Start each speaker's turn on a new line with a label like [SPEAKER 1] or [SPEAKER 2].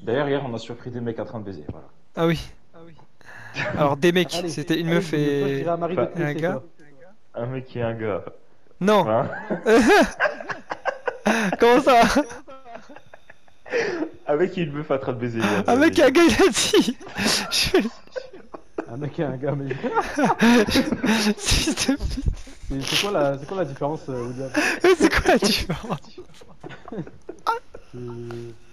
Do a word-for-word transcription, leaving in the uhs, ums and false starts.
[SPEAKER 1] D'ailleurs, hier, on a surpris des mecs en train de baiser. Voilà.
[SPEAKER 2] Ah oui. Alors des mecs,
[SPEAKER 3] Allez,
[SPEAKER 2] c'était une
[SPEAKER 3] allez,
[SPEAKER 2] meuf
[SPEAKER 3] toi, je
[SPEAKER 2] et...
[SPEAKER 3] dirais un mari
[SPEAKER 2] et
[SPEAKER 3] de
[SPEAKER 2] un
[SPEAKER 3] plus, c'est
[SPEAKER 2] gars.
[SPEAKER 3] quoi?
[SPEAKER 1] Un mec et un gars.
[SPEAKER 2] Non.
[SPEAKER 1] Hein.
[SPEAKER 2] Comment ça?
[SPEAKER 1] Un mec et une meuf en train de baiser. hier,
[SPEAKER 2] Un mec et
[SPEAKER 1] euh,
[SPEAKER 2] un gars, il a dit. Je-
[SPEAKER 3] Un mec et un gars, mais.
[SPEAKER 2] Fils de pute.
[SPEAKER 3] C'est c'est quoi, la... c'est quoi la différence, euh, William?
[SPEAKER 2] C'est quoi la différence?
[SPEAKER 3] C'est-